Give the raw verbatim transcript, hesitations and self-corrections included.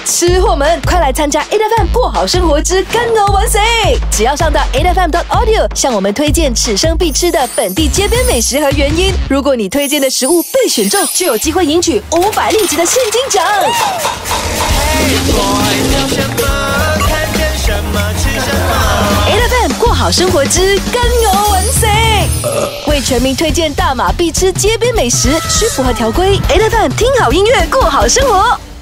吃货们，快来参加 A F M 过好生活之跟我玩水！只要上到 A F M dot audio， 向我们推荐此生必吃的本地街边美食和原因。如果你推荐的食物被选中，就有机会赢取五百令吉的现金奖。 Hey boy， 聊什么？看见什么？吃什么 ？A F M 过好生活之跟我玩水，为全民推荐大马必吃街边美食，需符合条规。A F M 听好音乐，过好生活。